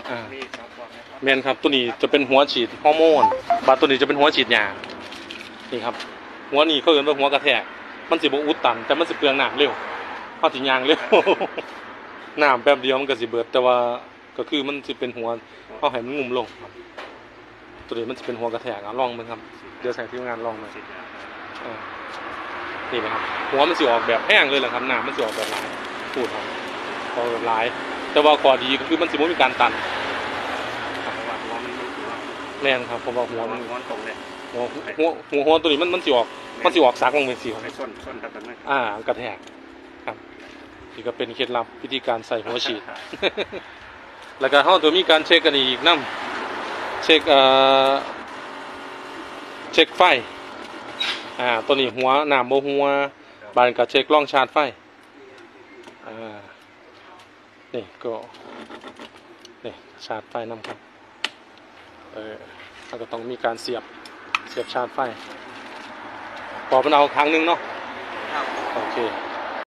แมนครับตัวนี้จะเป็นหัวฉีดฮอร์โมนบาตัวนี้จะเป็นหัวฉีดยานี่ครับหัวนี้เขาเรียกว่าหัวกระแทกมันสิบอุดตันแต่มันสิเปลืองน้ำเร็วเขาสิยางเร็ว น้ำแป๊บเดียวมันก็สิเบิดแต่ว่าก็คือมันสิเป็นหัวเขาให้มันงุ่มลงครับตัวนี้มันจะเป็นหัวกระแทกลองมึงครับเดี๋ยวใส่ที่งานลองมานี่นะครับหัวมันสิออกแบบแห้งเลยแหละครับน้ำมันสิออกแบบหลายพูดครับออกแบบหลายแต่ว่าข้อดีก็คือมันสิไม่มีการตันแรงครับผมว่าหัวมันตรงเลยหัวตัวนี้มันสิออกซักลงเป็นสีของส้นกระแทกกระแทกครับนี่ก็เป็นเคล็ดลับวิธีการใส่หัวฉีด แล้วก็เขาตัวมีการเช็คกันอีกน้ำเช็คไฟตัวนี้หัวหนามโบหัวบานกับเช็คล่องชาร์จไฟนี่ก็นี่ชาร์จไฟน้ำครับแล้วก็ต้องมีการเสียบชาร์จไฟพอมันเอาครั้งนึงเนาะโอเค